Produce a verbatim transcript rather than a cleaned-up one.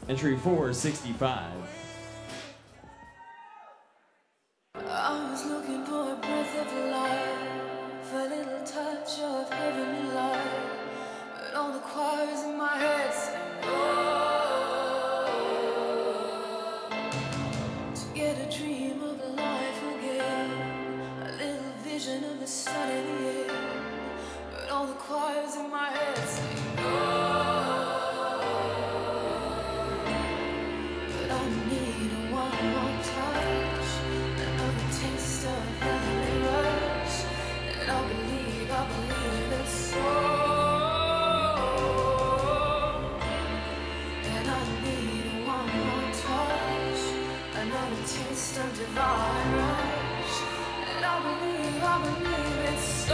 Entry four sixty-five. I was looking for a breath of life, a little touch of heavenly light, but all the choirs in my head sang no. To get a dream of life again, a little vision of the sun in the air, but all the choirs in my head sang no. But I need a one more touch, another taste of heavenly rush, and I believe, I believe it's so. And I need a one more touch, another taste of divine rush, and I believe, I believe it's so.